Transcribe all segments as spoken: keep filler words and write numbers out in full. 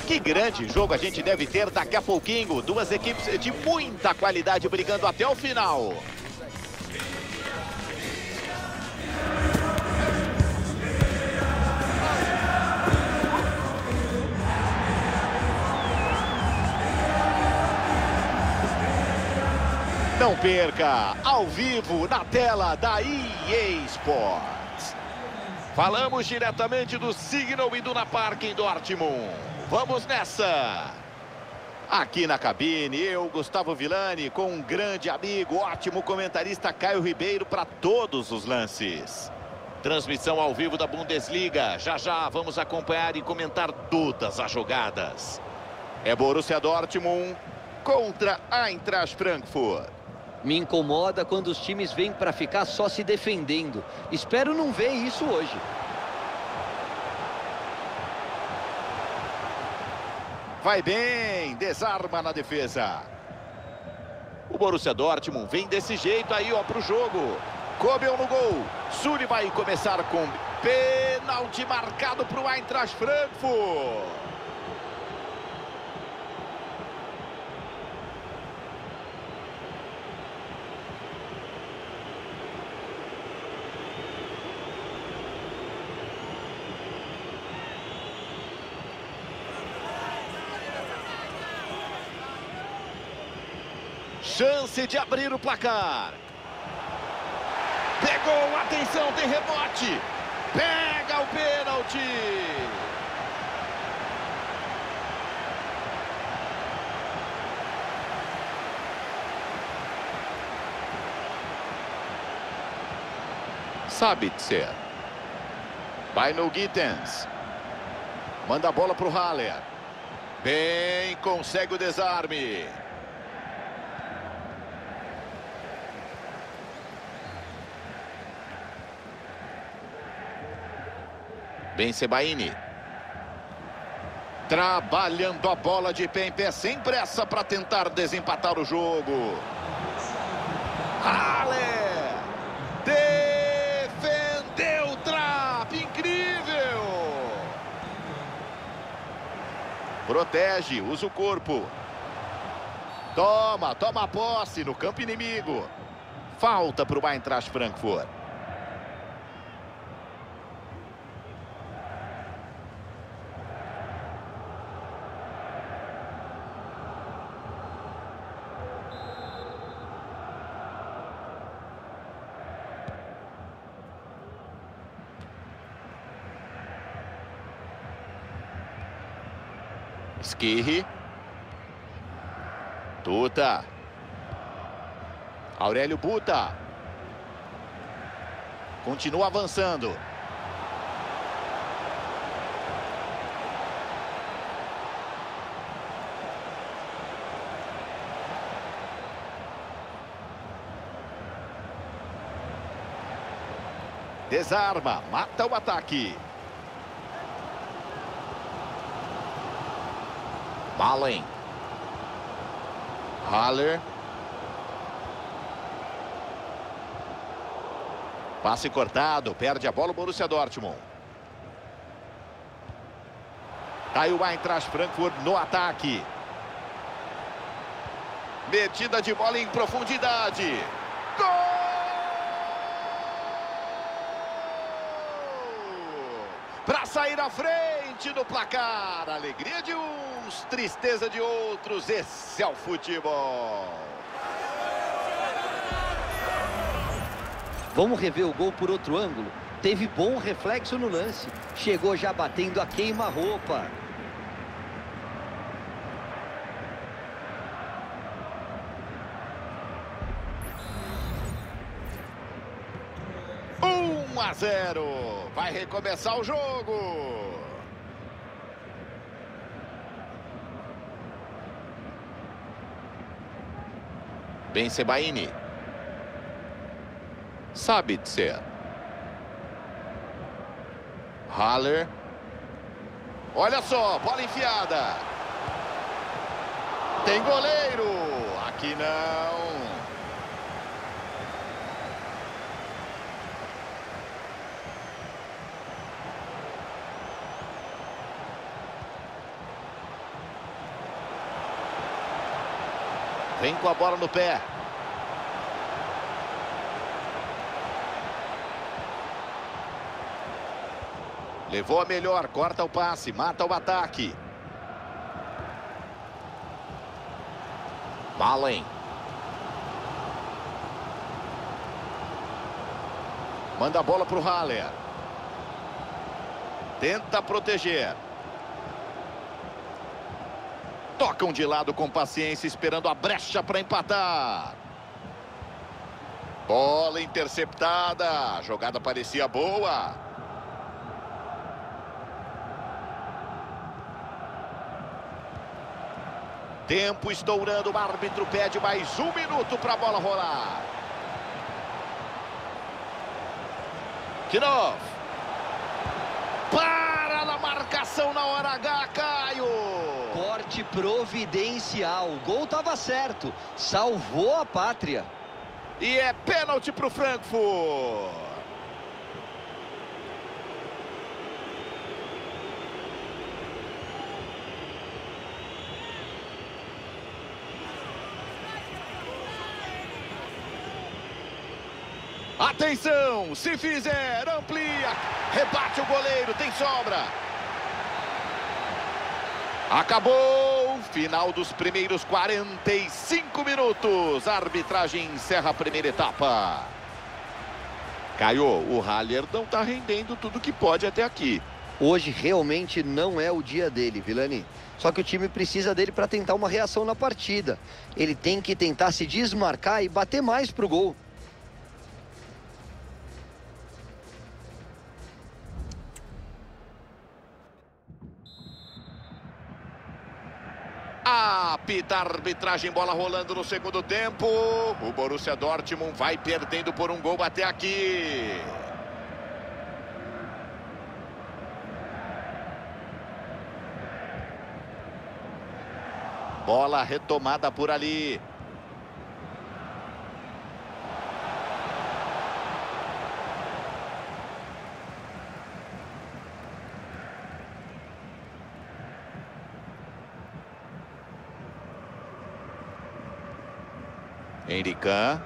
Que grande jogo a gente deve ter daqui a pouquinho. Duas equipes de muita qualidade brigando até o final. Não perca, ao vivo, na tela da E A Sports. Falamos diretamente do Signal Iduna Park em Dortmund. Vamos nessa! Aqui na cabine, eu, Gustavo Villani, com um grande amigo, ótimo comentarista Caio Ribeiro para todos os lances. Transmissão ao vivo da Bundesliga. Já já vamos acompanhar e comentar todas as jogadas. É Borussia Dortmund contra Eintracht Frankfurt. Me incomoda quando os times vêm para ficar só se defendendo. Espero não ver isso hoje. Vai bem, desarma na defesa. O Borussia Dortmund vem desse jeito aí, ó, pro jogo. Kobel no gol. Sully vai começar com pênalti marcado pro Eintracht Frankfurt. Chance de abrir o placar. Pegou, atenção, tem rebote. Pega o pênalti. Sabitzer. Vai no Gittens. Manda a bola para o Haller. Bem, consegue o desarme. Ben Sebaini. Trabalhando a bola de pé em pé, sem pressa para tentar desempatar o jogo. Haller. Defendeu o Trapp. Incrível. Protege, usa o corpo. Toma, toma a posse no campo inimigo. Falta para o Eintracht Frankfurt. Skirri. Tuta. Aurélio Buta. Continua avançando. Desarma, mata o ataque. Malen. Haller. Passe cortado, perde a bola o Borussia Dortmund. Caiu o Eintracht Frankfurt no ataque. Metida de bola em profundidade. Gol! Para sair à frente do placar. Alegria de uns, tristeza de outros. Esse é o futebol. Vamos rever o gol por outro ângulo. Teve bom reflexo no lance. Chegou já batendo a queima-roupa. um a zero. Vai recomeçar o jogo. Ben Sebaini. Sabitzer. Haller. Olha só, bola enfiada. Tem goleiro. Aqui não. Vem com a bola no pé. Levou a melhor, corta o passe, mata o ataque. Malen. Manda a bola para o Haller. Tenta proteger. Tocam de lado com paciência, esperando a brecha para empatar. Bola interceptada. A jogada parecia boa. Tempo estourando, o árbitro pede mais um minuto para a bola rolar. Knopf. Para na marcação na hora H, Caio. Corte providencial. O gol estava certo. Salvou a pátria. E é pênalti para o Frankfurt. Atenção, se fizer, amplia, rebate o goleiro, tem sobra. Acabou, final dos primeiros quarenta e cinco minutos. A arbitragem encerra a primeira etapa. Caio, o Haller não está rendendo tudo que pode até aqui. Hoje realmente não é o dia dele, Vilani. Só que o time precisa dele para tentar uma reação na partida. Ele tem que tentar se desmarcar e bater mais pro gol. Apita a arbitragem, bola rolando no segundo tempo. O Borussia Dortmund vai perdendo por um gol até aqui. Bola retomada por ali. Henrican.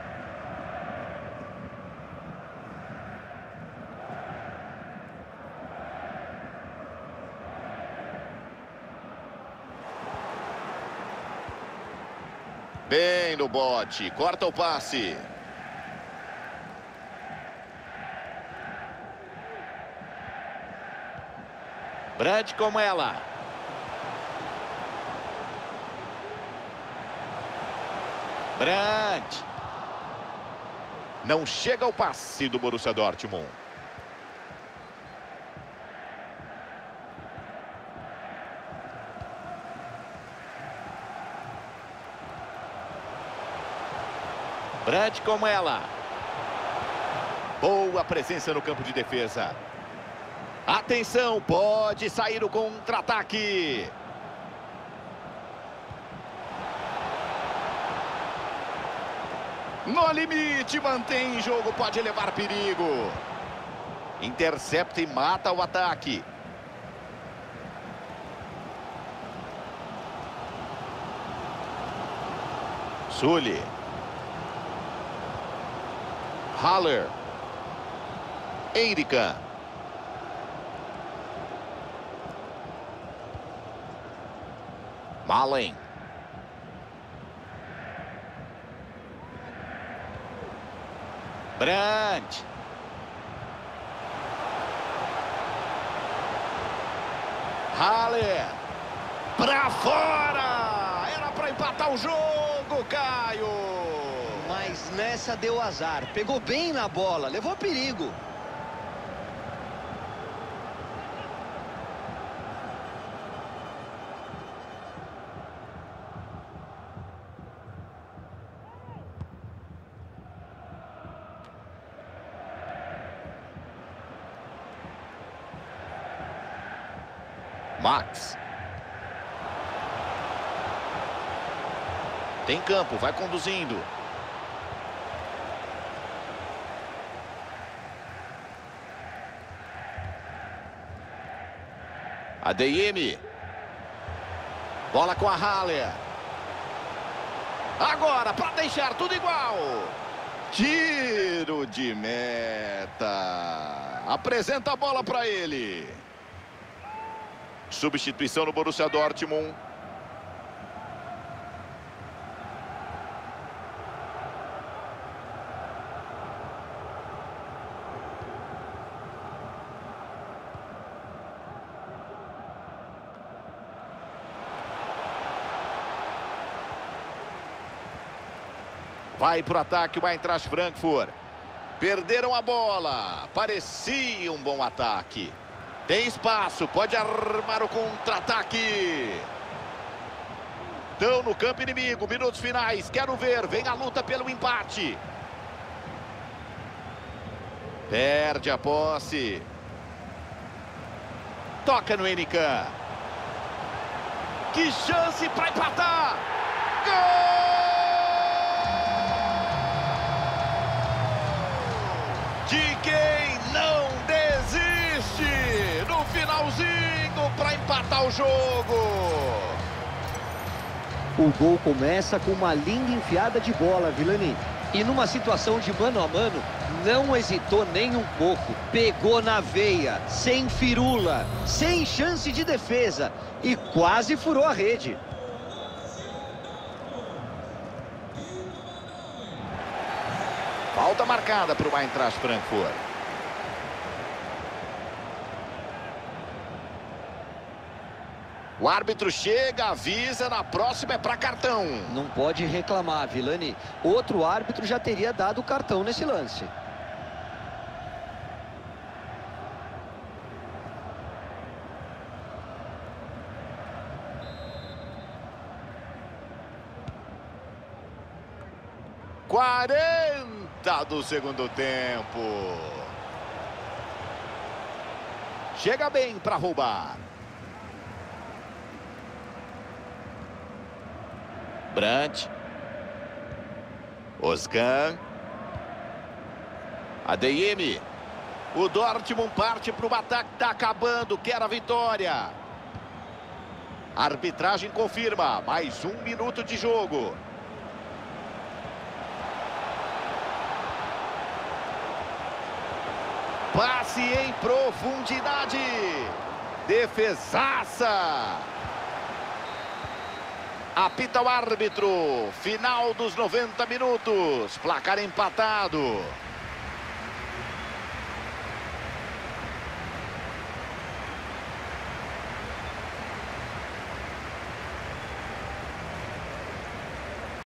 Bem no bote, corta o passe. Brandt com ela. Brandt. Não chega ao passe do Borussia Dortmund. Brandt com ela. Boa presença no campo de defesa. Atenção, pode sair o contra-ataque. No limite, mantém em jogo, pode levar perigo. Intercepta e mata o ataque. Sully. Haller. Henrican. Malen. Brandt. Haller. Pra fora! Era pra empatar o jogo, Caio! Mas nessa deu azar. Pegou bem na bola, levou perigo. Max. Tem campo, vai conduzindo. A D M. Bola com a Haller. Agora, para deixar tudo igual. Tiro de meta. Apresenta a bola para ele. Substituição no Borussia Dortmund. Vai para o ataque o Eintracht Frankfurt. Perderam a bola. Parecia um bom ataque. Tem espaço, pode armar o contra-ataque. Estão no campo inimigo, minutos finais. Quero ver, vem a luta pelo empate. Perde a posse. Toca no Enican. Que chance para empatar. Gol! De quem não desiste no finalzinho para empatar o jogo. O gol começa com uma linda enfiada de bola, Vilani. E numa situação de mano a mano, não hesitou nem um pouco. Pegou na veia, sem firula, sem chance de defesa e quase furou a rede. Falta marcada para o Eintracht Frankfurt. O árbitro chega, avisa, na próxima é para cartão. Não pode reclamar, Vilani. Outro árbitro já teria dado o cartão nesse lance. quarenta do segundo tempo. Chega bem para roubar. Brandt. Özcan. Adeyemi. O Dortmund parte para o ataque, está acabando, quer a vitória. A arbitragem confirma, mais um minuto de jogo. Passe em profundidade. Defesaça. Apita o árbitro. Final dos noventa minutos. Placar empatado.